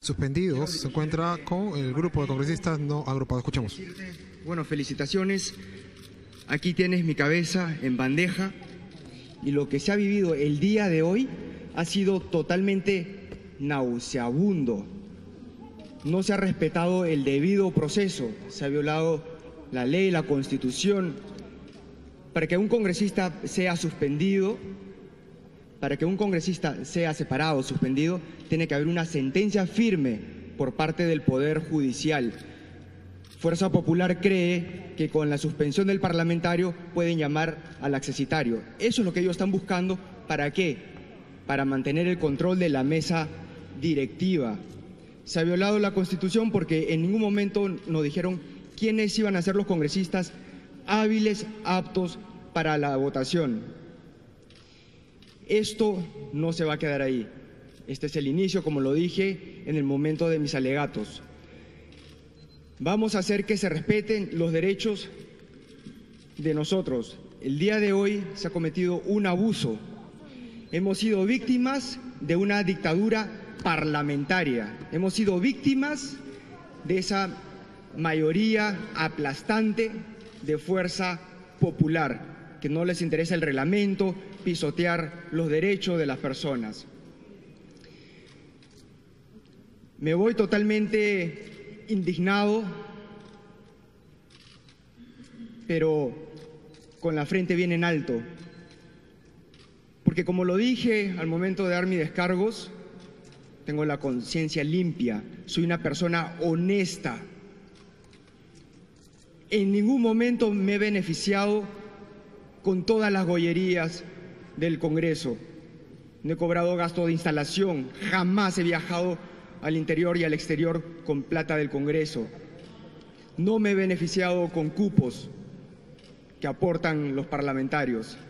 suspendidos se encuentra con el grupo de congresistas no agrupados. Escuchemos. Bueno, felicitaciones. Aquí tienes mi cabeza en bandeja y lo que se ha vivido el día de hoy ha sido totalmente nauseabundo. No se ha respetado el debido proceso, se ha violado la ley, la Constitución. Para que un congresista sea suspendido, para que un congresista sea separado, suspendido, tiene que haber una sentencia firme por parte del Poder Judicial. Fuerza Popular cree que con la suspensión del parlamentario pueden llamar al accesitario. Eso es lo que ellos están buscando. ¿Para qué? Para mantener el control de la mesa directiva. Se ha violado la Constitución porque en ningún momento nos dijeron quiénes iban a ser los congresistas hábiles, aptos para la votación. Esto no se va a quedar ahí. Este es el inicio, como lo dije en el momento de mis alegatos. Vamos a hacer que se respeten los derechos de nosotros. El día de hoy se ha cometido un abuso. Hemos sido víctimas de una dictadura parlamentaria. Hemos sido víctimas de esa mayoría aplastante de Fuerza Popular, que no les interesa el reglamento, pisotear los derechos de las personas. Me voy totalmente indignado, pero con la frente bien en alto, porque como lo dije al momento de dar mis descargos, tengo la conciencia limpia, soy una persona honesta. En ningún momento me he beneficiado con todas las gollerías del Congreso. No he cobrado gasto de instalación, jamás he viajado al interior y al exterior con plata del Congreso. No me he beneficiado con cupos que aportan los parlamentarios.